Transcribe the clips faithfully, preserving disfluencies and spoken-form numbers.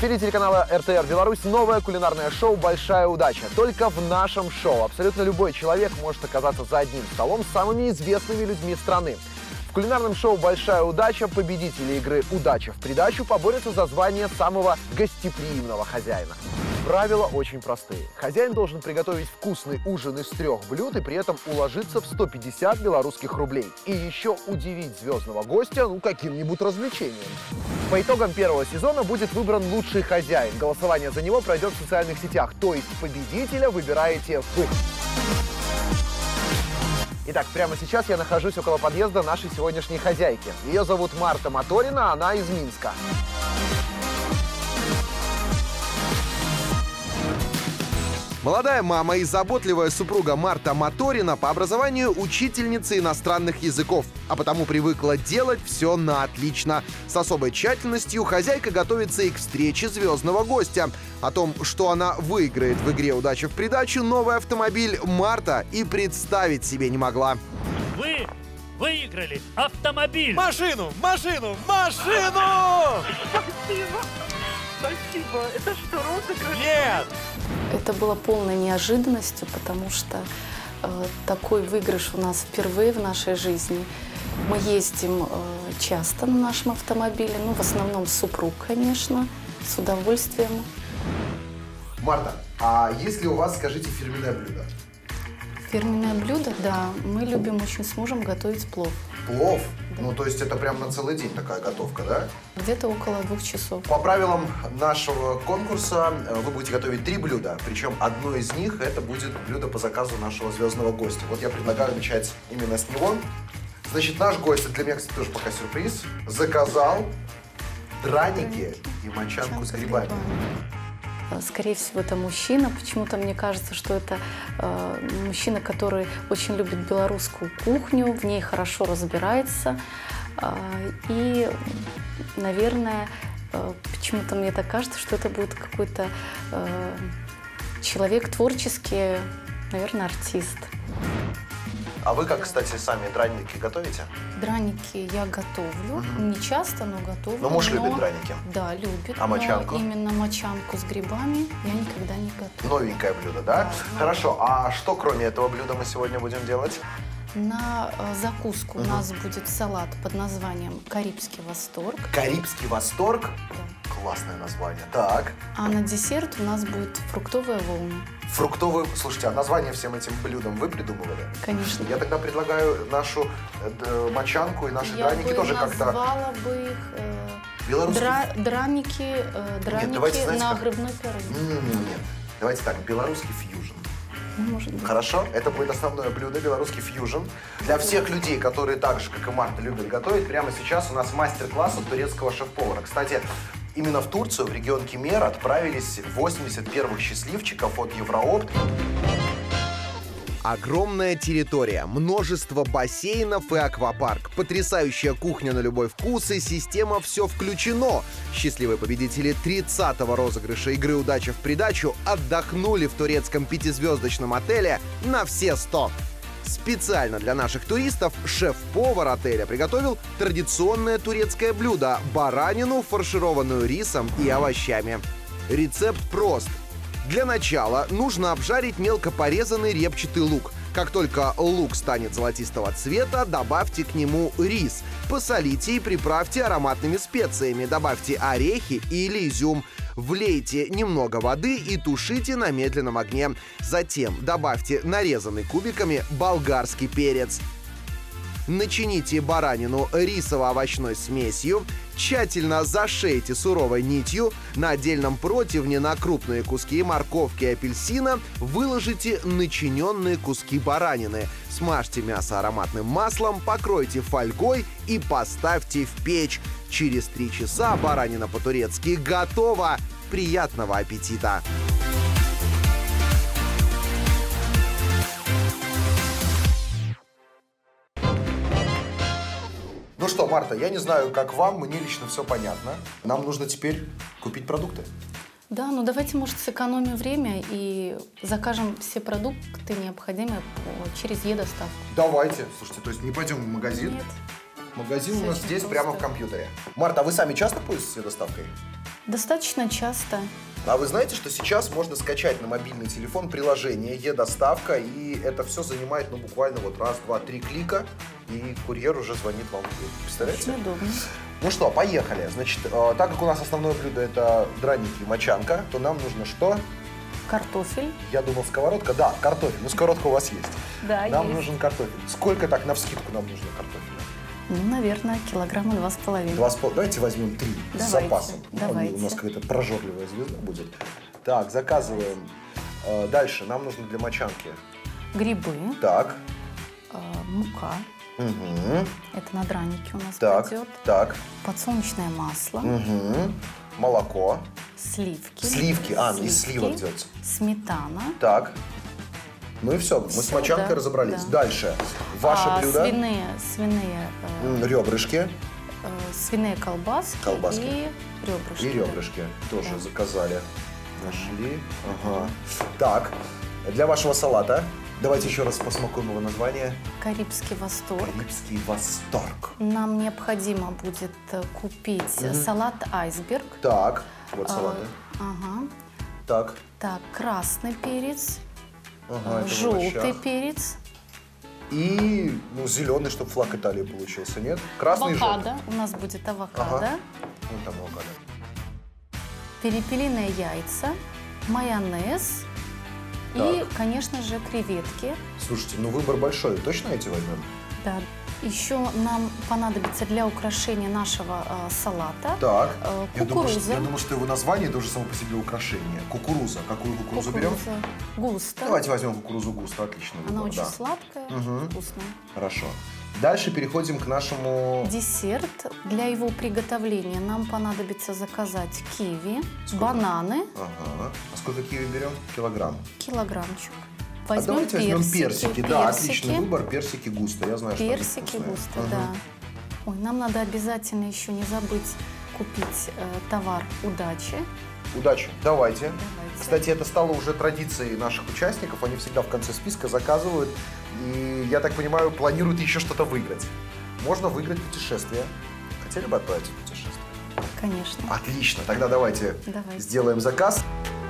эфире телеканала эр тэ эр Беларусь новое кулинарное шоу «Большая удача». Только в нашем шоу абсолютно любой человек может оказаться за одним столом с самыми известными людьми страны. В кулинарном шоу «Большая удача» победители игры «Удача в придачу» поборются за звание самого гостеприимного хозяина. Правила очень простые. Хозяин должен приготовить вкусный ужин из трех блюд и при этом уложиться в сто пятьдесят белорусских рублей. И еще удивить звездного гостя, ну, каким-нибудь развлечением. По итогам первого сезона будет выбран лучший хозяин. Голосование за него пройдет в социальных сетях, то есть победителя выбираете вы. Итак, прямо сейчас я нахожусь около подъезда нашей сегодняшней хозяйки. Ее зовут Марта Моторина, она из Минска. Молодая мама и заботливая супруга Марта Моторина по образованию учительница иностранных языков, а потому привыкла делать все на отлично. С особой тщательностью хозяйка готовится и к встрече звездного гостя. О том, что она выиграет в игре «Удача в придачу» новый автомобиль, Марта и представить себе не могла. Вы выиграли автомобиль! Машину! Машину! Машину! Спасибо! Спасибо! Это что, розыгрыш? Нет! Это было полной неожиданностью, потому что э, такой выигрыш у нас впервые в нашей жизни. Мы ездим э, часто на нашем автомобиле, ну, в основном супруг, конечно, с удовольствием. Марта, а есть ли у вас, скажите, фирменное блюдо? Фирменное блюдо, да. Мы любим очень с мужем готовить плов. Плов? Да. Ну, то есть это прям на целый день такая готовка, да? Где-то около двух часов. По правилам нашего конкурса вы будете готовить три блюда, причем одно из них это будет блюдо по заказу нашего звездного гостя. Вот я предлагаю начать именно с него. Значит, наш гость, для меня, кстати, тоже пока сюрприз, заказал драники и мочанку с грибами. Скорее всего, это мужчина. Почему-то мне кажется, что это э, мужчина, который очень любит белорусскую кухню, в ней хорошо разбирается. Э, и, наверное, э, почему-то мне так кажется, что это будет какой-то э, человек творческий, наверное, артист. А вы как, кстати, сами драники готовите? Драники я готовлю. Mm-hmm. Не часто, но готовлю. Но муж но... любит драники? Да, любит. А мочанку? Но именно мочанку с грибами я никогда не готовлю. Новенькое блюдо, да? Да. Хорошо. А что кроме этого блюда мы сегодня будем делать? На э, закуску Uh-huh. у нас будет салат под названием «Карибский восторг». Карибский восторг? Да. Классное название. Так. А на десерт у нас будет фруктовая волна. Фруктовый... Слушайте, а название всем этим блюдам вы придумывали? Конечно. Я тогда предлагаю нашу э, мочанку и наши Я драники бы тоже как-то... назвала бы их э, Белорусский... дра... драники, э, драники Нет, давайте, знаете, на как... грибной пироге. Нет, нет, давайте так, белорусский фьюжн. Может быть. Хорошо? Это будет основное блюдо, белорусский фьюжн. Для всех людей, которые так же, как и Марта, любят готовить, прямо сейчас у нас мастер-класс от турецкого шеф-повара. Кстати, именно в Турцию, в регион Кемер, отправились восемьдесят первых счастливчиков от Евроопт. Огромная территория, множество бассейнов и аквапарк, потрясающая кухня на любой вкус и система «Все включено». Счастливые победители тридцатого розыгрыша игры «Удача в придачу» отдохнули в турецком пятизвездочном отеле на все сто. Специально для наших туристов шеф-повар отеля приготовил традиционное турецкое блюдо – баранину, фаршированную рисом и овощами. Рецепт прост. Для начала нужно обжарить мелко порезанный репчатый лук. Как только лук станет золотистого цвета, добавьте к нему рис. Посолите и приправьте ароматными специями. Добавьте орехи или изюм. Влейте немного воды и тушите на медленном огне. Затем добавьте нарезанный кубиками болгарский перец. Начините баранину рисово-овощной смесью, тщательно зашейте суровой нитью, на отдельном противне на крупные куски морковки и апельсина выложите начиненные куски баранины, смажьте мясо ароматным маслом, покройте фольгой и поставьте в печь. Через три часа баранина по-турецки готова. Приятного аппетита! Ну что, Марта, я не знаю, как вам, мне лично все понятно. Нам нужно теперь купить продукты. Да, ну давайте, может, сэкономим время и закажем все продукты необходимые через Е-доставку. Давайте. Слушайте, то есть не пойдем в магазин? Нет. Магазин Все у нас очень здесь, просто. прямо в компьютере. Марта, а вы сами часто пользуетесь Е-доставкой? Достаточно часто. А вы знаете, что сейчас можно скачать на мобильный телефон приложение «Е-доставка», и это все занимает, ну, буквально вот раз, два, три клика, и курьер уже звонит вам в дверь. Представляете? Очень удобно. Ну что, поехали. Значит, э, так как у нас основное блюдо это драники и мочанка, то нам нужно что? Картофель. Я думал, сковородка. Да, картофель. Ну, сковородка у вас есть. Да, Нам есть. нужен картофель. Сколько так навскидку нам нужно картофеля? Ну, наверное, килограмма два с половиной. Два с пол... Давайте возьмем три с Давайте, запасом. давайте. У нас какая-то прожорливая звезда будет. Так, заказываем. Э, Дальше нам нужно для мочанки. Грибы. Так. э, мука. Угу. Это на драники у нас Так. пойдет. Так. Подсолнечное масло. Угу. Молоко. Сливки. Сливки. А, ну из сливок делается. Сметана. Так. Ну и все. Мы с Всё, мочанкой да, разобрались. да. Дальше. Ваше а, блюдо. Свиные, свиные, э, М, Ребрышки. э, свиные колбаски, Колбаски. и ребрышки. И да. ребрышки тоже Да. заказали. Нашли. Ага. Так. Для вашего салата. Давайте еще раз посмакуем его название. Карибский восторг. Карибский восторг. Нам необходимо будет э, купить Мгм. салат айсберг. Так. Вот А, салаты. Ага. Так. Так, красный перец, Ага, это в желтый овощах. перец, И, ну, зеленый, чтобы флаг Италии получился, нет? Красный и желтый. авокадо. У нас будет авокадо, Ага. Вон там авокадо. перепелиные яйца, майонез и, Так. конечно же, креветки. Слушайте, ну выбор большой. Точно эти возьмем? Да. Еще нам понадобится для украшения нашего э, салата Так. э, Я думал, что, кукуруза. я думал, что его название тоже само по себе украшение. Кукуруза. Какую кукурузу берем? Кукуруза густо. Давайте возьмем кукурузу густо. Отлично. Она выбор, очень да. сладкая, Мгм. вкусная. Хорошо. Дальше переходим к нашему... Десерт. Для его приготовления нам понадобится заказать киви, Сколько? бананы, Ага. А сколько киви берем? Килограмм. килограммчик. А Возьмем давайте возьмем персики. персики. Да, персики. отличный выбор. Персики густо. Я знаю, что они Персики вкусные. густо, Мгм. да. Ой, нам надо обязательно еще не забыть купить э, товар удачи. Удачи. Давайте. Давайте. Кстати, это стало уже традицией наших участников. Они всегда в конце списка заказывают. И, я так понимаю, планируют еще что-то выиграть. Можно выиграть путешествие. Хотели бы отправиться в путешествие? Конечно. Отлично. Тогда давайте, Давайте. сделаем заказ.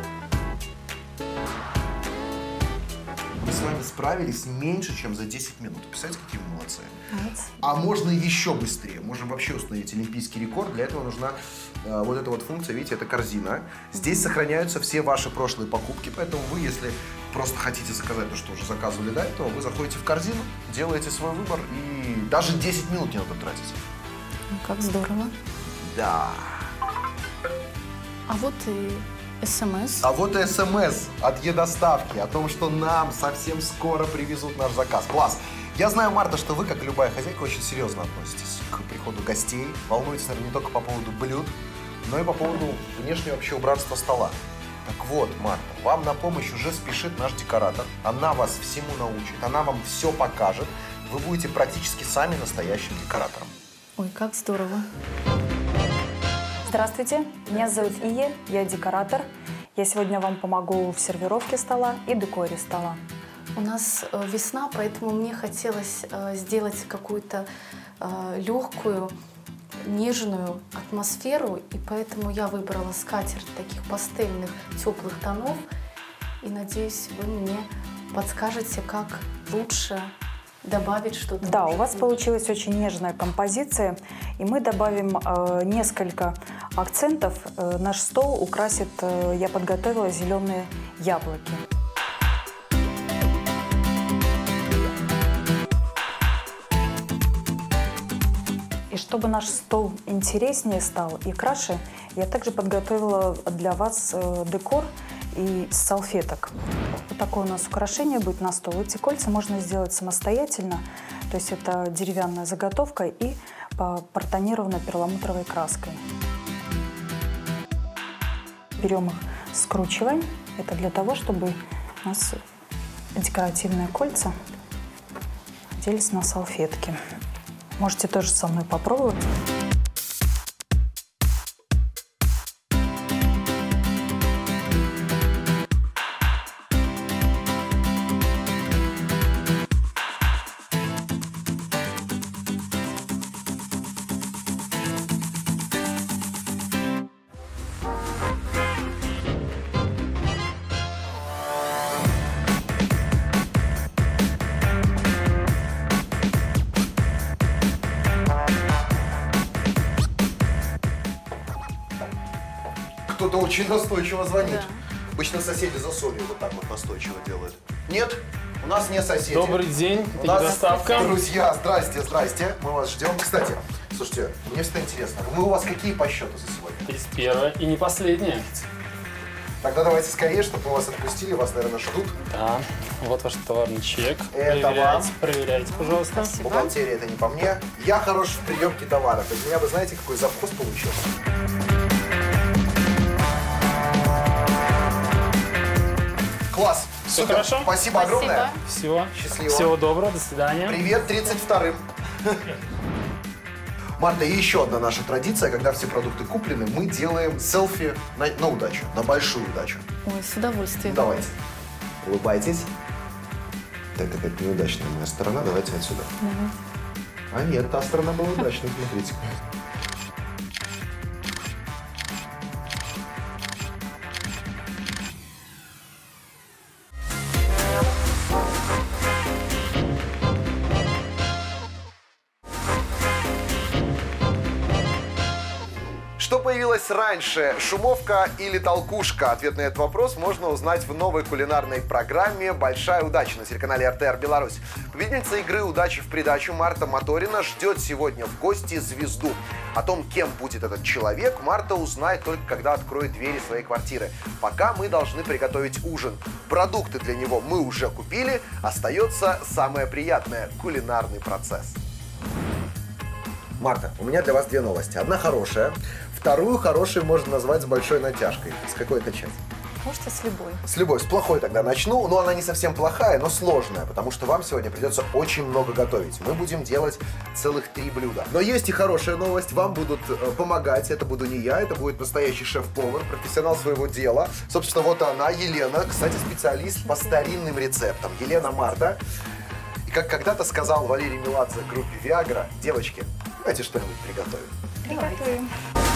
Мы с вами справились меньше, чем за десять минут. Представляете, какие мы молодцы? Молодцы. А можно еще быстрее. Можем вообще установить олимпийский рекорд. Для этого нужна э, вот эта вот функция. Видите, это корзина. Здесь сохраняются все ваши прошлые покупки. Поэтому вы, если просто хотите заказать то, что уже заказывали до этого, вы заходите в корзину, делаете свой выбор, и даже десять минут не надо тратить. Ну, как здорово. Да. А вот и СМС. А вот и СМС от Е-доставки о том, что нам совсем скоро привезут наш заказ. Класс! Я знаю, Марта, что вы, как и любая хозяйка, очень серьезно относитесь к приходу гостей. Волнуетесь, наверное, не только по поводу блюд, но и по поводу внешнего вообще убранства стола. Так вот, Марта, вам на помощь уже спешит наш декоратор. Она вас всему научит, она вам все покажет. Вы будете практически сами настоящим декоратором. Ой, как здорово. Здравствуйте, меня зовут Ия, я декоратор. Я сегодня вам помогу в сервировке стола и декоре стола. У нас э, весна, поэтому мне хотелось э, сделать какую-то э, легкую, нежную атмосферу, и поэтому я выбрала скатерть таких пастельных, теплых тонов. И надеюсь, вы мне подскажете, как лучше добавить что-то. Да, у может вас быть. получилась очень нежная композиция, и мы добавим э, несколько акцентов. Э, наш стол украсит, э, я подготовила зеленые яблоки. И чтобы наш стол интереснее стал и краше, я также подготовила для вас э, декор и салфеток. Вот такое у нас украшение будет на стол. Эти кольца можно сделать самостоятельно, то есть это деревянная заготовка и протонирована перламутровой краской. Берем их, скручиваем. Это для того, чтобы у нас декоративные кольца оделись на салфетке. Можете тоже со мной попробовать. Кто-то очень настойчиво звонит. Да. Обычно соседи за солью вот так вот настойчиво делают. Нет, у нас не соседи. Добрый день, У это нас доставка. друзья, здрасте, здрасте. Мы вас ждем. Кстати, слушайте, мне всегда интересно, мы у вас какие по счету за сегодня? тридцать первая и не последняя. Тогда давайте скорее, чтобы мы вас отпустили, вас, наверное, ждут. Да, вот ваш товарный чек. Это проверяйте, вам. проверяйте, пожалуйста. Бухгалтерия это не по мне. Я хорош в приемке товаров. Из меня, вы знаете, какой завхоз получился? Класс. Все Супер. хорошо? Спасибо огромное. Всего. Счастливо. Всего доброго, до свидания. Привет тридцать вторым. Марта, и еще одна наша традиция, когда все продукты куплены, мы делаем селфи на, на удачу, на большую удачу. Ой, с удовольствием. Давайте. Улыбайтесь. Так, какая-то неудачная моя сторона. Давайте отсюда. А нет, та сторона была удачной, смотрите. Что появилось раньше, шумовка или толкушка? Ответ на этот вопрос можно узнать в новой кулинарной программе «Большая удача» на телеканале эр тэ эр Беларусь. Победительница игры «Удачи в придачу» Марта Моторина ждет сегодня в гости звезду. О том, кем будет этот человек, Марта узнает только когда откроет двери своей квартиры. Пока мы должны приготовить ужин. Продукты для него мы уже купили, остается самое приятное – кулинарный процесс. Марта, у меня для вас две новости. Одна хорошая, вторую хорошей можно назвать с большой натяжкой. С какой начать? Можете с любой. С любой. С плохой тогда начну. Но она не совсем плохая, но сложная, потому что вам сегодня придется очень много готовить. Мы будем делать целых три блюда. Но есть и хорошая новость. Вам будут э, помогать. Это буду не я, это будет настоящий шеф-повар, профессионал своего дела. Собственно, вот она, Елена. Кстати, специалист по старинным рецептам. Елена Марта. И как когда-то сказал Валерий Меладзе группе Viagra, девочки, давайте что-нибудь приготовим. Приготовим.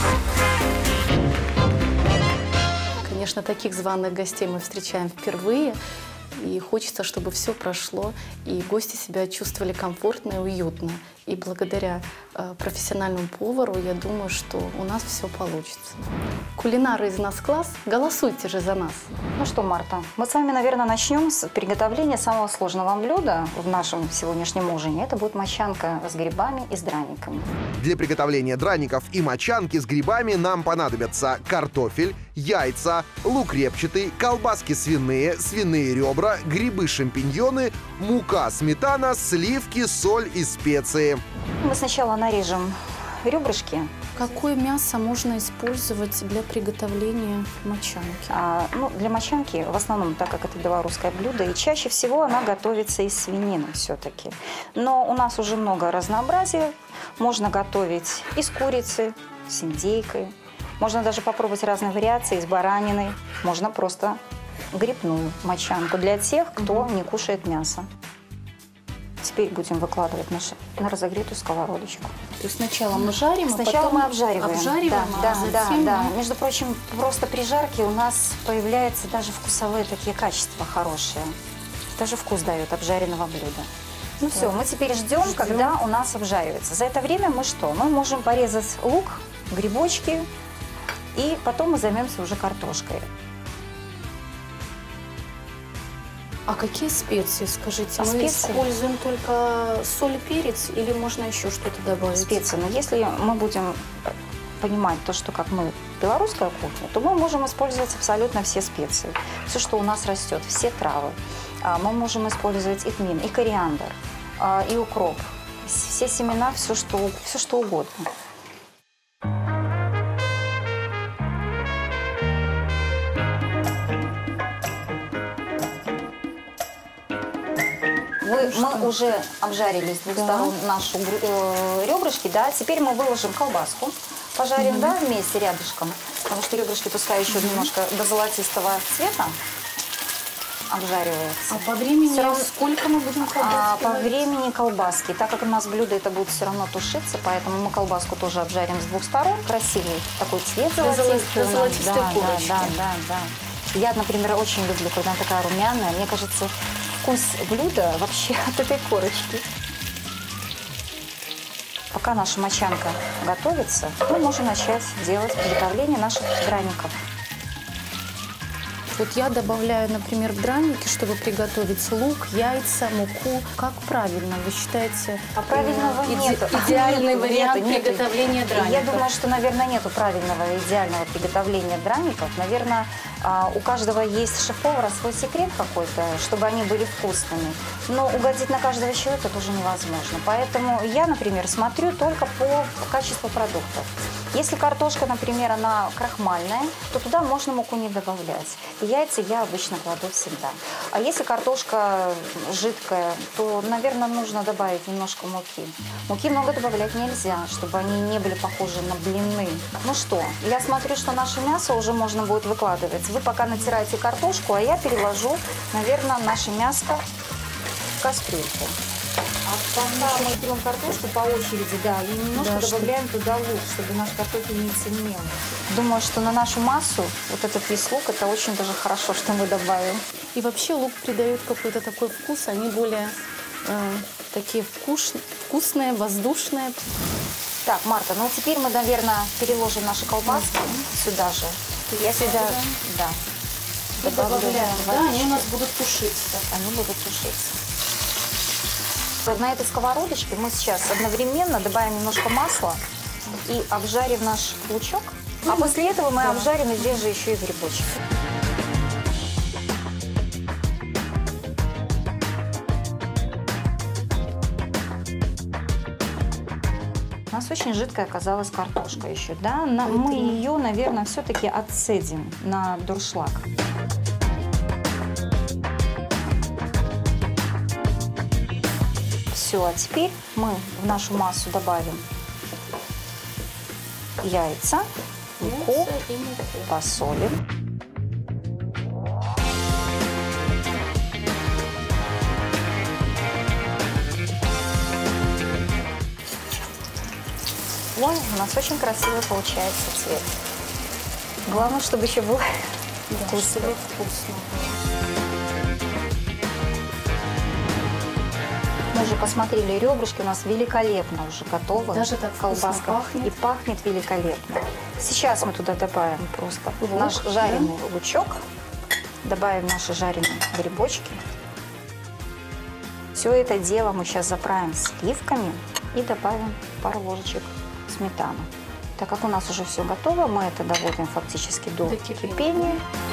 Конечно, таких званых гостей мы встречаем впервые. И хочется, чтобы все прошло, и гости себя чувствовали комфортно и уютно. И благодаря э, профессиональному повару, я думаю, что у нас все получится. Кулинары из нас класс, голосуйте же за нас. Ну что, Марта, мы с вами, наверное, начнем с приготовления самого сложного блюда в нашем сегодняшнем ужине. Это будет мочанка с грибами и с драниками. Для приготовления драников и мочанки с грибами нам понадобятся картофель, яйца, лук репчатый, колбаски свиные, свиные ребра, грибы-шампиньоны, мука, сметана, сливки, соль и специи. Мы сначала нарежем ребрышки. Какое мясо можно использовать для приготовления мочанки? А, ну, для мочанки, в основном, так как это белорусское блюдо, и чаще всего она готовится из свинины все-таки. Но у нас уже много разнообразия. Можно готовить из курицы, с индейкой. Можно даже попробовать разные вариации из баранины. Можно просто грибную мочанку для тех, кто не кушает мясо. Теперь будем выкладывать наш, на разогретую сковородочку. То есть сначала мы жарим, Сначала а потом мы обжариваем. обжариваем, да, а да, затем да, мы- да. Между прочим, просто при жарке у нас появляются даже вкусовые такие качества хорошие. Даже вкус дает обжаренного блюда. Ну все, мы теперь ждем, Ждем. когда у нас обжаривается. За это время мы что? Мы можем порезать лук, грибочки, и потом мы займемся уже картошкой. А какие специи, скажите? А мы специи? используем только соль и перец или можно еще что-то добавить? Специи. Но если мы будем понимать то, что как мы белорусская кухня, то мы можем использовать абсолютно все специи. Все, что у нас растет, все травы. А, Мы можем использовать и тмин, и кориандр, а, и укроп. Все семена, все что, все что угодно. Вы- мы уже обжарили с двух Да. сторон наши гры- э, ребрышки, да. Теперь мы выложим колбаску, пожарим, да, вместе рядышком, потому что ребрышки пускай еще немножко до золотистого цвета обжариваются. А по времени Всё равно- сколько мы будем А, колбаски по варить? времени колбаски, так как у нас блюдо это будет все равно тушиться, поэтому мы колбаску тоже обжарим с двух сторон. Красивый такой цвет До золо- золотистый. до у нас. золотистой да, корочки. Да, да, да, да. Я, например, очень люблю, когда она такая румяная. Мне кажется, вкус блюда вообще от этой корочки. Пока наша мочанка готовится, мы можем начать делать приготовление наших драников. Вот я добавляю, например, в драники, чтобы приготовить лук, яйца, муку. Как правильно? Вы считаете? А правильного э, нет. Идеальный Нет, вариант нет. приготовления драников? Я думаю, что, наверное, нету правильного идеального приготовления драников. Наверное, у каждого есть шеф-повара свой секрет какой-то, чтобы они были вкусными. Но угодить на каждого человека тоже невозможно. Поэтому я, например, смотрю только по качеству продуктов. Если картошка, например, она крахмальная, то туда можно муку не добавлять. И яйца я обычно кладу всегда. А если картошка жидкая, то, наверное, нужно добавить немножко муки. Муки много добавлять нельзя, чтобы они не были похожи на блины. Ну что, я смотрю, что наше мясо уже можно будет выкладывать. Вы пока натираете картошку, а я переложу, наверное, наше мяско в кастрюльку. А пока мы берем картошку по очереди, да, и немножко да, добавляем что... туда лук, чтобы наш картофель не темнел. Думаю, что на нашу массу вот этот весь лук, это очень даже хорошо, что мы добавим. И вообще лук придает какой-то такой вкус, они более э, такие вкус, вкусные, воздушные. Так, Марта, ну теперь мы, наверное, переложим наши колбаски mm-hmm. сюда же. Я сюда, да, добавляем, да, они у нас будут тушиться. Они будут тушиться. На этой сковородочке мы сейчас одновременно добавим немножко масла и обжарим наш лучок. А после этого мы да. обжарим здесь же еще и грибочки. У нас очень жидкая оказалась картошка еще, да? Мы ее, наверное, все-таки отцедим на дуршлаг. Все, а теперь мы в нашу массу добавим яйца, муку, посолим. Ой, у нас очень красивый получается цвет. Главное, чтобы еще было да, вкусно. вкусно. Мы уже посмотрели, ребрышки у нас великолепно уже готовы. Даже так колбаска пахнет. И пахнет великолепно. Сейчас мы туда добавим просто лук, наш жареный да? лучок. Добавим наши жареные грибочки. Все это дело мы сейчас заправим сливками и добавим пару ложечек сметаны. Так как у нас уже все готово, мы это доводим фактически до, до кипения. кипения.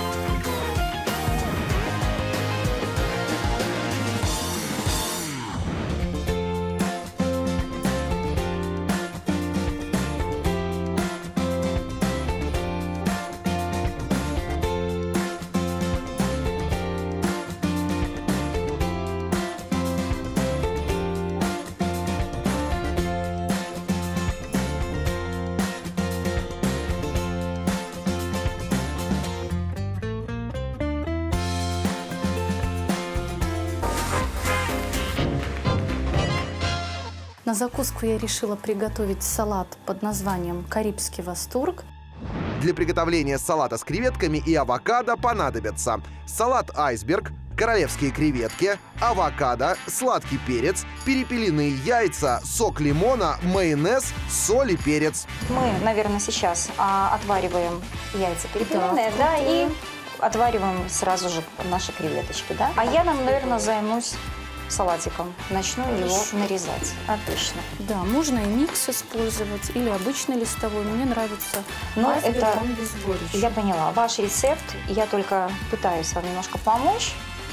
На закуску я решила приготовить салат под названием «Карибский восторг». Для приготовления салата с креветками и авокадо понадобятся салат «Айсберг», королевские креветки, авокадо, сладкий перец, перепелиные яйца, сок лимона, майонез, соль и перец. Мы, наверное, сейчас а, отвариваем яйца перепелиные, да, да, и отвариваем сразу же наши креветочки, да. А я, наверное, займусь салатиком. Начну Хорошо. его нарезать. Отлично. Да, можно и микс использовать, или обычный листовой. Мне нравится. Но это, я поняла, ваш рецепт. Я только пытаюсь вам немножко помочь.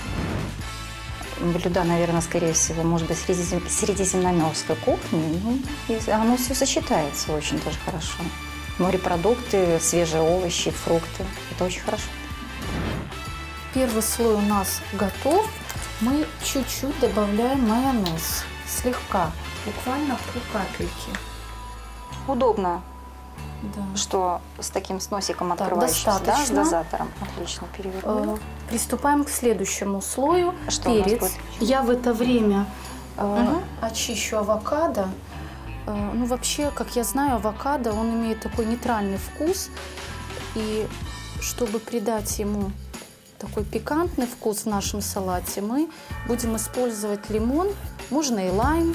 Блюда, наверное, скорее всего, может быть, средиземноморской кухни. Ну, оно все сочетается очень даже хорошо. Морепродукты, свежие овощи, фрукты. Это очень хорошо. Первый слой у нас готов. Мы чуть-чуть добавляем майонез, слегка, буквально по капельке. Удобно, да. что с таким с носиком так, открывающимся, да, с дозатором. Отлично, перевернули. Э, приступаем к следующему слою. Что перец. Я в это время э, угу. очищу авокадо. Э, ну, вообще, как я знаю, авокадо, он имеет такой нейтральный вкус. И чтобы придать ему такой пикантный вкус в нашем салате, мы будем использовать лимон, можно и лайм.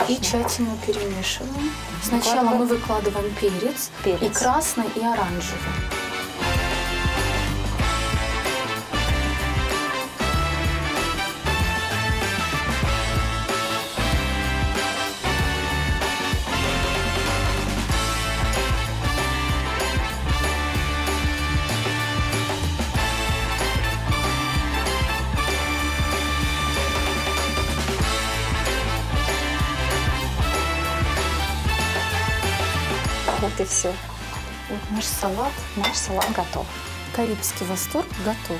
И тщательно перемешиваем. Сначала Выкладываем. мы выкладываем перец, Перец. и красный, и оранжевый. Вот и все. Вот наш салат, Наш салат готов. карибский восторг, готов.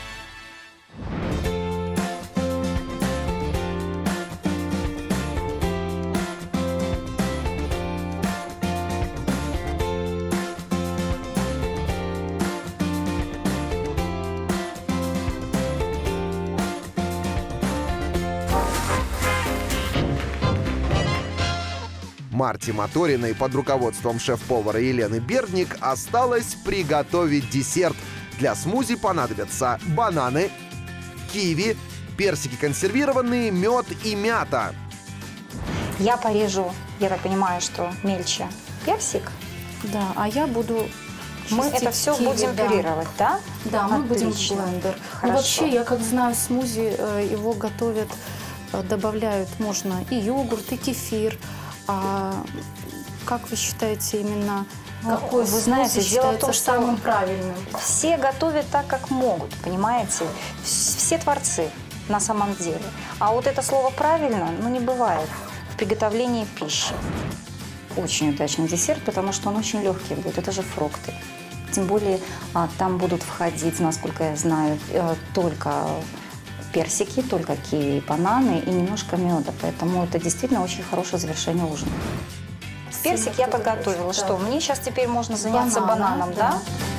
Марте Моториной под руководством шеф-повара Елены Бердник осталось приготовить десерт. Для смузи понадобятся бананы, киви, персики консервированные, мед и мята. Я порежу, я так понимаю, что мельче персик. Да, а я буду Мы чистить это все киви, будем да. пюрировать, да? Да, мы будем в Отлично. блендер. Ну, Хорошо. вообще, я как знаю, смузи э, его готовят, э, добавляют можно и йогурт, и кефир. А как вы считаете именно, Ну, какой вы смузи знаете, дело в считается том, что самым правильным? Все готовят так, как могут, понимаете? Вс- Все творцы на самом деле. А вот это слово «правильно» ну, не бывает в приготовлении пищи. Очень удачный десерт, потому что он очень легкий будет. Это же фрукты. Тем более а, там будут входить, насколько я знаю, э, только персики, только киви и бананы и немножко меда. Поэтому это действительно очень хорошее завершение ужина. Персик я подготовила. Да. Что, мне сейчас теперь можно заняться Банана, бананом, да. да?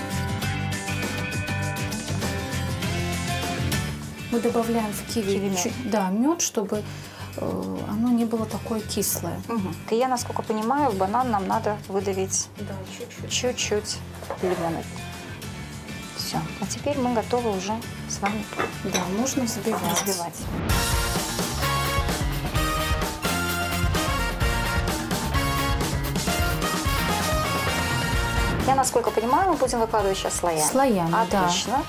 Мы добавляем в киви, Киви мед. чуть- да, мед, чтобы э, оно не было такое кислое. Угу. И я, насколько понимаю, в банан нам надо выдавить Да, чуть-чуть. чуть-чуть лимона. Все. А теперь мы готовы уже с вами Да, можно взбивать. взбивать. Я, насколько понимаю, мы будем выкладывать сейчас слоями. Слоями, да. Отлично.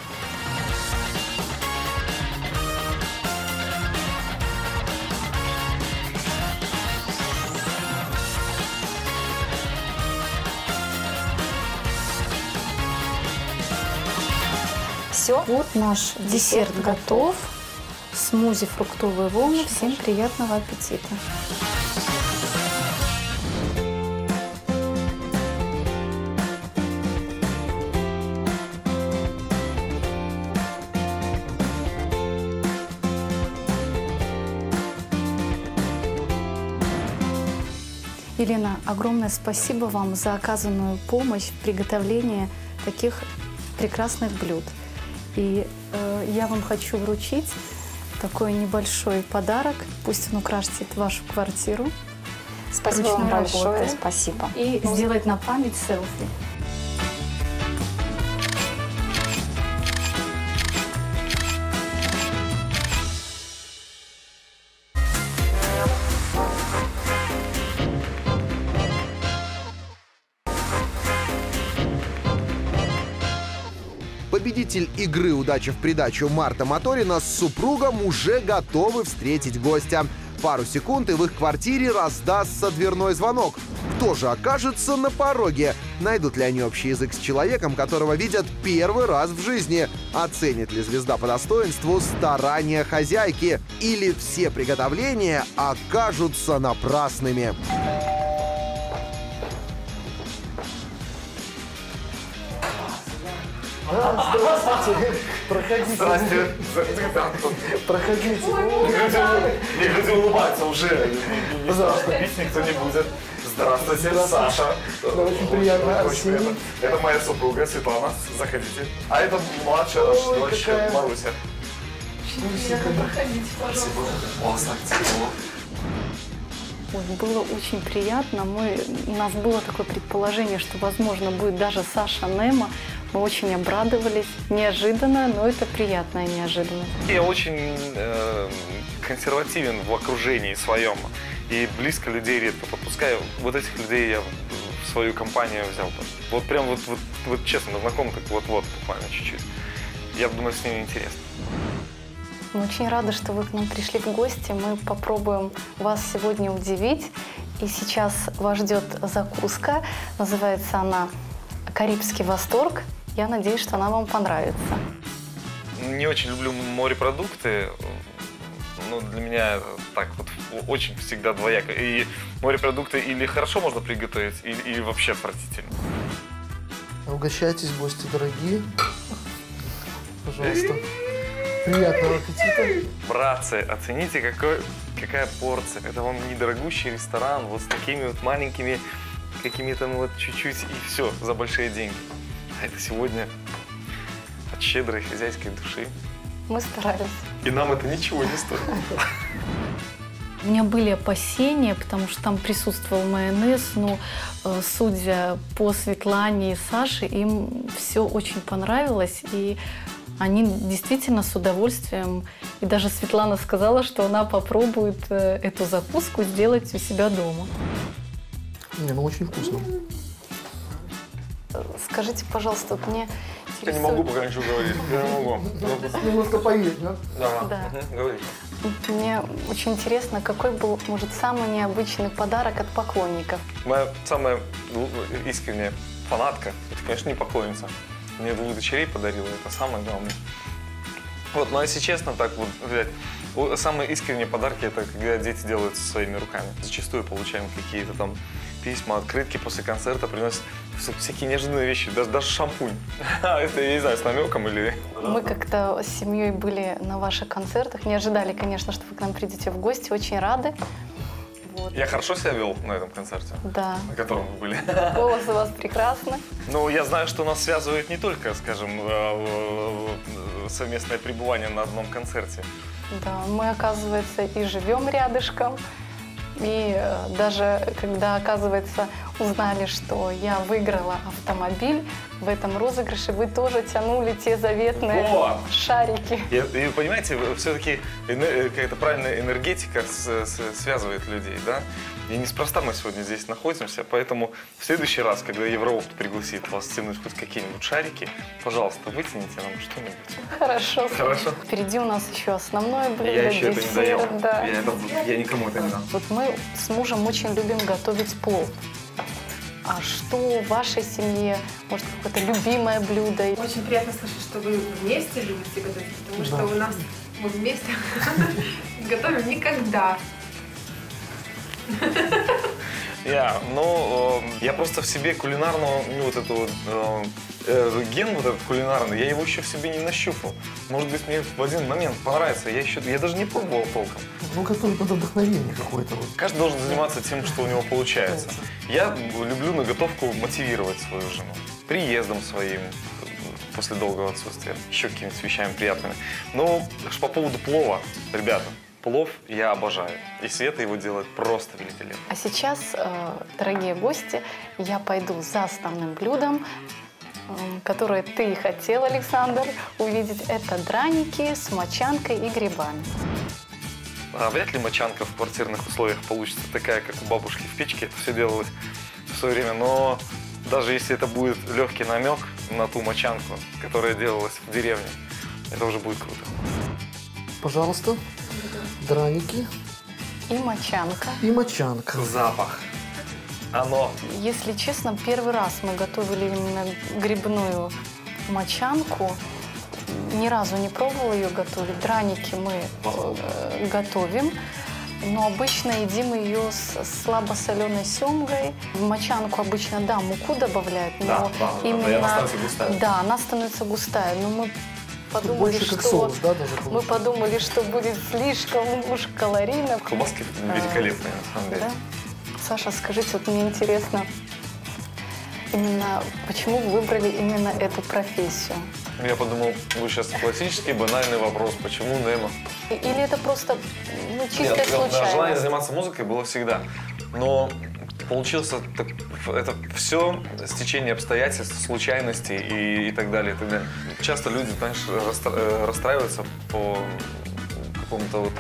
Все. Вот наш десерт, Десерт готов. Смузи фруктовые волны. Всем приятного аппетита. Елена, огромное спасибо вам за оказанную помощь в приготовлении таких прекрасных блюд. И э, я вам хочу вручить такой небольшой подарок. Пусть он украсит вашу квартиру. Спасибо вам Ручной большое. работы. Спасибо. И сделать на память селфи. Победитель игры «Удача в придачу» Марта Моторина с супругом уже готовы встретить гостя. Пару секунд, и в их квартире раздастся дверной звонок. Кто же окажется на пороге? Найдут ли они общий язык с человеком, которого видят первый раз в жизни? Оценит ли звезда по достоинству старания хозяйки? Или все приготовления окажутся напрасными? Здравствуйте. Проходите. Здрасте. Проходите. Не люди улыбаться уже. Пожалуйста. Пить никто не будет. Здравствуйте, Здравствуйте. Саша. Да, очень приятно, Очень Арсений. приятно. Это моя супруга Светлана. Заходите. А это младшая наша Ой, дочь какая. Маруся. Проходите, пожалуйста. У вас так тепло. Ой, было очень приятно. Мы, у нас было такое предположение, что, возможно, будет даже Саша Немо. Мы очень обрадовались. Неожиданно, но это приятная неожиданность. Я очень э, консервативен в окружении своем. И близко людей редко подпускаю. Вот этих людей я в свою компанию взял. Вот прям вот, вот, вот честно, мы знакомы так вот-вот, буквально чуть-чуть. Я думаю, с ними интересно. Мы очень рады, что вы к нам пришли в гости. Мы попробуем вас сегодня удивить. И сейчас вас ждет закуска. Называется она «Карибский восторг». Я надеюсь, что она вам понравится. Не очень люблю морепродукты. Ну, для меня так вот очень всегда двояко. И морепродукты или хорошо можно приготовить, или, или вообще отвратительно. Угощайтесь, гости дорогие. Пожалуйста. Приятного аппетита. Братцы, оцените, какой, какая порция. Это вам недорогущий ресторан, вот с такими вот маленькими, какими-то ну, вот чуть-чуть, и все, за большие деньги. А это сегодня от щедрой хозяйской души. Мы старались. И нам это ничего не стоит. У меня были опасения, потому что там присутствовал майонез, но э, судя по Светлане и Саше, им все очень понравилось, и они действительно с удовольствием, и даже Светлана сказала, что она попробует э, эту закуску сделать у себя дома. Не, ну очень вкусно. Скажите, пожалуйста, вот мне Я не могу пока ничего говорить. Я не могу. Немножко поесть, да? Да. Да. Угу, говори. Мне очень интересно, какой был, может, самый необычный подарок от поклонников? Моя самая искренняя фанатка, это, конечно, не поклонница. Мне двух дочерей подарила, это самое главное. Вот, но если честно, так вот взять, самые искренние подарки, это когда дети делают своими руками. Зачастую получаем какие-то там письма, открытки после концерта, приносят всякие неожиданные вещи, даже, даже шампунь. Это, я не знаю, с намеком или... Мы как-то с семьей были на ваших концертах, не ожидали, конечно, что вы к нам придете в гости, очень рады. Вот. Я хорошо себя вел на этом концерте, да. на котором вы были. Голос у вас прекрасный. Ну, я знаю, что нас связывает не только, скажем, совместное пребывание на одном концерте. Да, мы, оказывается, и живем рядышком. И даже когда, оказывается, узнали, что я выиграла автомобиль, в этом розыгрыше вы тоже тянули те заветные вот. шарики. И, и понимаете, все-таки какая-то правильная энергетика с, с, связывает людей, да? И неспроста мы сегодня здесь находимся, поэтому в следующий раз, когда Евроопт пригласит вас тянуть хоть какие-нибудь шарики, пожалуйста, вытяните нам что-нибудь. Хорошо. Хорошо. Впереди у нас еще основное блюдо, Я еще десерт, это не доел. да. Я, это, я никому это не дам. Вот мы с мужем очень любим готовить плов. А что в вашей семье, может, какое-то любимое блюдо? Очень приятно слышать, что вы вместе любите готовить, потому что у нас мы вместе готовим никогда. Я, ну, э, я просто в себе кулинарного, ну, вот эту вот, э, э, ген вот этот кулинарный, я его еще в себе не нащупал. Может быть, мне в один момент понравится, я еще, я даже не пробовал толком. Ну, готовить надо вдохновение какое-то. Вот. Каждый должен заниматься тем, что у него получается. Я люблю на готовку мотивировать свою жену. Приездом своим, после долгого отсутствия, еще какими-то вещами приятными. Но по поводу плова, ребята, плов я обожаю. И Света его делает просто великолепно. А сейчас, дорогие гости, я пойду за основным блюдом, которое ты и хотел, Александр, увидеть. Это драники с мочанкой и грибами. А вряд ли мочанка в квартирных условиях получится такая, как у бабушки в печке. Это все делалось в свое время. Но даже если это будет легкий намек на ту мочанку, которая делалась в деревне, это уже будет круто. Пожалуйста, драники. И мочанка. И мочанка. Запах. Оно. Если честно, первый раз мы готовили именно грибную мочанку. Ни разу не пробовала ее готовить. Драники мы э, готовим, но обычно едим ее с слабосоленой семгой. В мочанку обычно, да, муку добавляют, но да, да, именно... Да, она становится густая. Да, она становится густая, но мы подумали, больше что... как соус, да, даже мы подумали, что будет слишком уж калорийно. Колбаски великолепные, на самом деле. Да? Саша, скажите, вот мне интересно, именно почему вы выбрали именно эту профессию? Я подумал, вы сейчас классический банальный вопрос, почему Немо? Или это просто ну, чистая Нет, случайность? желание заниматься музыкой было всегда, но получился так, это все стечение обстоятельств, случайностей и, и так далее, и так далее. Часто люди, знаешь, расстра- расстраиваются по какому-то вот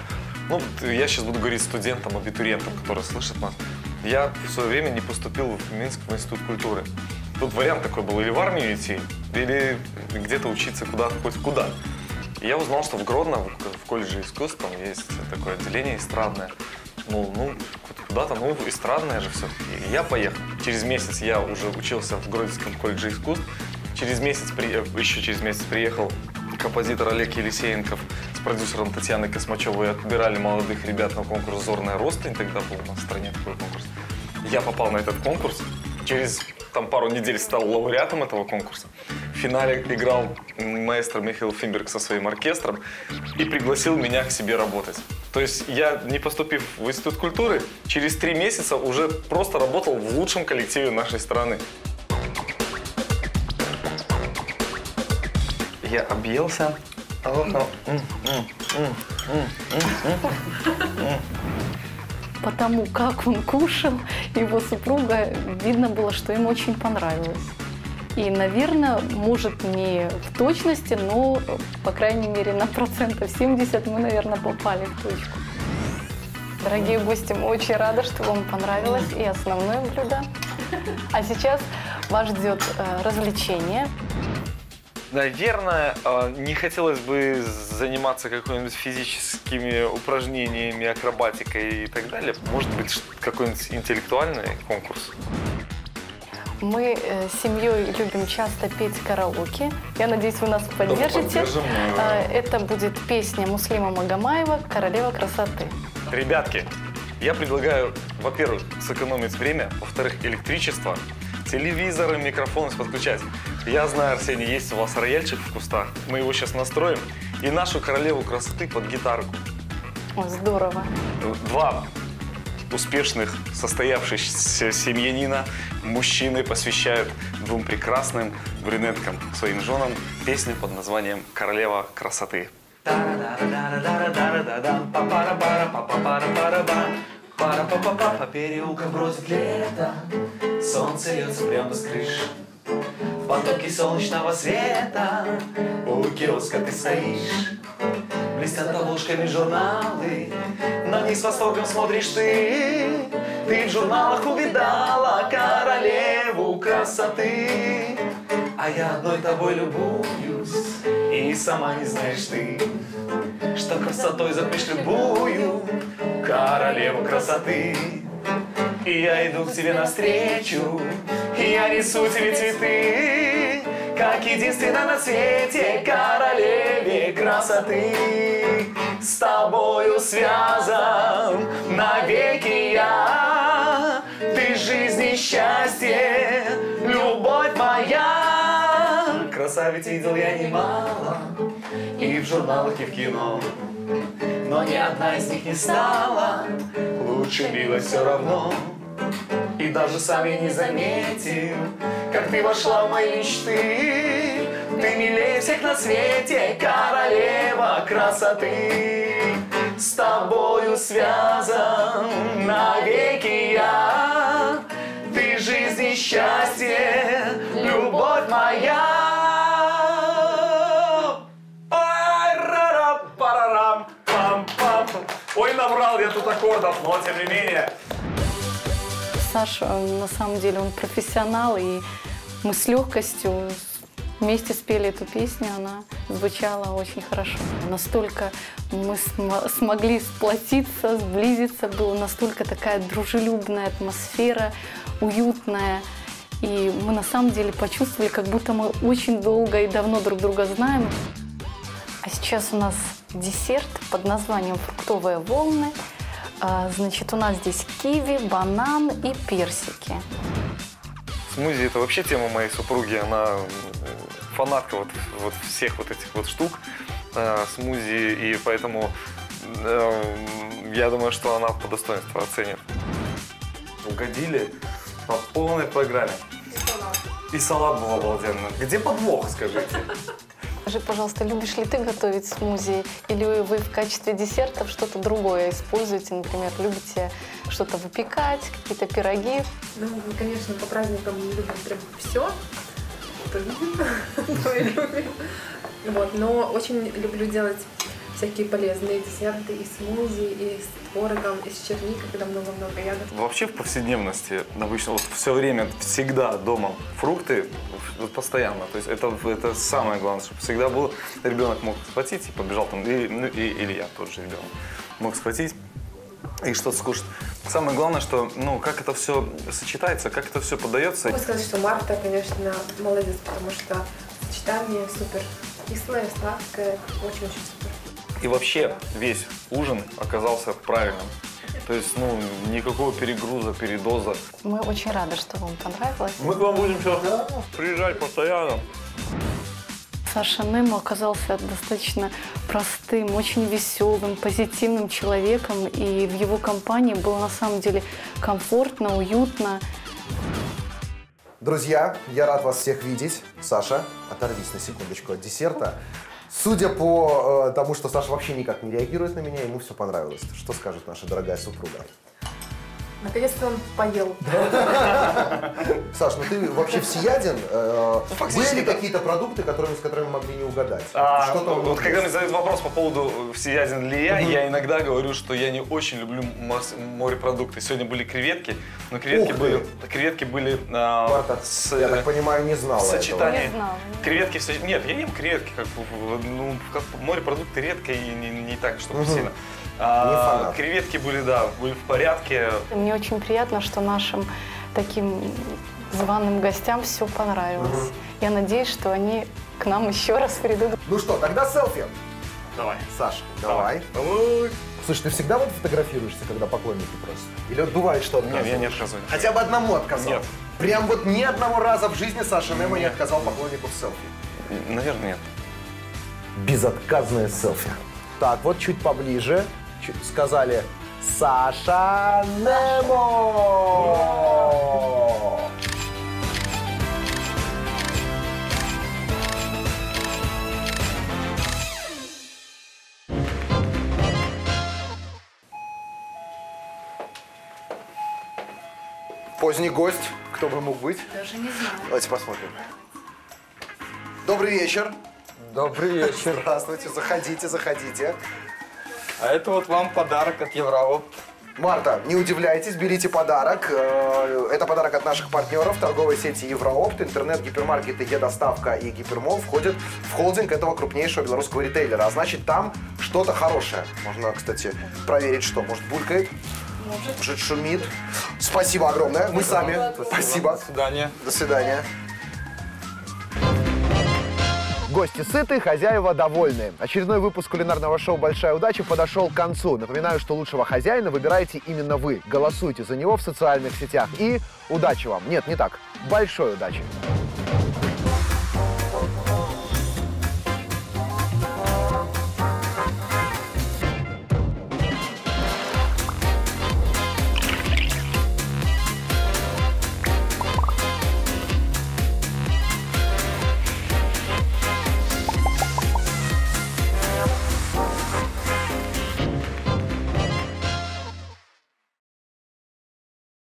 Ну, я сейчас буду говорить студентам, абитуриентам, которые слышат нас. Я в свое время не поступил в Минск в институт культуры. Тут вариант такой был: или в армию идти, или где-то учиться куда-то, хоть куда. И я узнал, что в Гродно, в колледже искусств, там есть такое отделение эстрадное. Ну, ну куда-то, ну, эстрадное же все. И я поехал. Через месяц я уже учился в Гродненском колледже искусств. Через месяц, еще через месяц приехал композитор Олег Елисеенков с продюсером Татьяной Космачевой. Отбирали молодых ребят на конкурс «Зорная Ростань». Тогда был у нас в стране такой конкурс. Я попал на этот конкурс. Через там, пару недель стал лауреатом этого конкурса. В финале играл маэстро Михаил Финберг со своим оркестром и пригласил меня к себе работать. То есть я, не поступив в институт культуры, через три месяца уже просто работал в лучшем коллективе нашей страны. Я объелся. Потому как он кушал, его супруга, видно было, что ему очень понравилось. И, наверное, может, не в точности, но, по крайней мере, на процентов семьдесят мы, наверное, попали в точку. Дорогие гости, мы очень рады, что вам понравилось и основное блюдо. А сейчас вас ждет э, развлечение. Наверное, не хотелось бы заниматься какими-нибудь физическими упражнениями, акробатикой и так далее. Может быть, какой-нибудь интеллектуальный конкурс? Мы э, с семьей любим часто петь караоке. Я надеюсь, вы нас поддержите. Э, это будет песня Муслима Магомаева «Королева красоты». Ребятки, я предлагаю, во-первых, сэкономить время, во-вторых, электричество, телевизоры, микрофоны подключать. Я знаю, Арсений, есть у вас рояльчик в кустах. Мы его сейчас настроим. И нашу королеву красоты под гитарку. Здорово. Два успешных, состоявшихся семьянина мужчины посвящают двум прекрасным брюнеткам, своим женам, песню под названием «Королева красоты». По переулкам бродит лето, солнце льется прямо с крыши. В потоке солнечного света у киоска ты стоишь. Блестят обложками журналы, на них с восторгом смотришь ты. Ты в журналах увидала королеву красоты. А я одной тобой любуюсь, и сама не знаешь ты, что красотой затмишь любую королеву красоты. И я иду к тебе навстречу, и я несу тебе цветы, как единственная на свете королеве красоты. С тобою связан навеки я, ты жизнь и счастье, любовь моя. Красавиц видел я немало, и в журналах, и в кино, но ни одна из них не стала лучше милой все равно. И даже сам я не заметил, как ты вошла в мои мечты. Ты милее всех на свете, королева красоты. С тобою связан навеки я, ты жизнь и счастье, любовь моя. Ой, набрал я тут аккордов, но тем не менее. Саша, на самом деле, он профессионал, и мы с легкостью вместе спели эту песню, она звучала очень хорошо. Настолько мы см смогли сплотиться, сблизиться, была настолько такая дружелюбная атмосфера, уютная. И мы на самом деле почувствовали, как будто мы очень долго и давно друг друга знаем. А сейчас у нас десерт под названием «Фруктовые волны». Значит, у нас здесь киви, банан и персики. Смузи – это вообще тема моей супруги. Она фанатка вот, вот всех вот этих вот штук, э, смузи, и поэтому э, я думаю, что она по достоинству оценит. Угодили по полной программе. И салат. И салат был обалденный. Где подвох, скажите? Скажи, пожалуйста, любишь ли ты готовить смузи, или вы в качестве десертов что-то другое используете? Например, любите что-то выпекать, какие-то пироги? Ну, мы, конечно, по праздникам любим прям все. То видим, то и любим. Вот, но очень люблю делать всякие полезные десерты, и смузи, и с творогом, и с черникой, когда много-много ягод. Вообще в повседневности обычно вот все время, всегда дома фрукты, вот постоянно. То есть это, это самое главное, чтобы всегда было. Ребенок мог схватить и побежал там, и, ну, и, или я тот же ребенок мог схватить и что-то скушать. Самое главное, что, ну, как это все сочетается, как это все подается. Могу сказать, что Марта, конечно, молодец, потому что сочетание супер. Кислое, сладкое, очень-очень супер. И вообще весь ужин оказался правильным. То есть, ну, никакого перегруза, передоза. Мы очень рады, что вам понравилось. Мы к вам будем сейчас приезжать постоянно. Саша Немо оказался достаточно простым, очень веселым, позитивным человеком. И в его компании было на самом деле комфортно, уютно. Друзья, я рад вас всех видеть. Саша, оторвись на секундочку от десерта. Судя по э, тому, что Саша вообще никак не реагирует на меня, ему все понравилось. Что скажет наша дорогая супруга? Наконец-то он поел. Саш, ну ты вообще всеяден? Э, были ли какие-то продукты, которыми, с которыми мы могли не угадать? А, Что-то вот когда мне задают вопрос по поводу всеяден ли я, я иногда говорю, что я не очень люблю морепродукты. Сегодня были креветки, но креветки были, креветки были а, Марта, с, я так понимаю, не знала сочетание. Не знала. Креветки, в- нет, я ем креветки, как, ну, как морепродукты редко и не, не так, чтобы Мгм. сильно. А, фанат. креветки были, да, были в порядке. Мне очень приятно, что нашим таким званым гостям все понравилось. Мгм. Я надеюсь, что они к нам еще раз придут. Ну что, тогда селфи. Давай. Саш, давай. Давай. Слушай, ты всегда вот фотографируешься, когда поклонники просят? Или вот бывает, что Нет, отказывают? я не отказываю. Хотя бы одному отказал? Нет. Прям вот ни одного раза в жизни Саша Немо не Нет. отказал поклоннику в селфи? Наверное, нет. Безотказное селфи. Так, вот чуть поближе. Чуть сказали Саша Немо! Поздний гость. Кто бы мог быть? Даже не знаю. Давайте посмотрим. Добрый вечер. Добрый вечер. Здравствуйте. Заходите, заходите. А это вот вам подарок от Евроопт. Марта, не удивляйтесь, берите подарок. Э, Это подарок от наших партнеров торговой сети Евроопт. Интернет-гипермаркеты Е-доставка и Гипермол входят в холдинг этого крупнейшего белорусского ритейлера. А значит, там что-то хорошее. Можно, кстати, проверить, что. Может, булькает? Может. Может, шумит? Спасибо огромное. Мы сами. Спасибо. До свидания. До свидания. Гости сыты, хозяева довольны. Очередной выпуск кулинарного шоу «Большая удача» подошел к концу. Напоминаю, что лучшего хозяина выбираете именно вы. Голосуйте за него в социальных сетях. И удачи вам. Нет, не так. Большой удачи.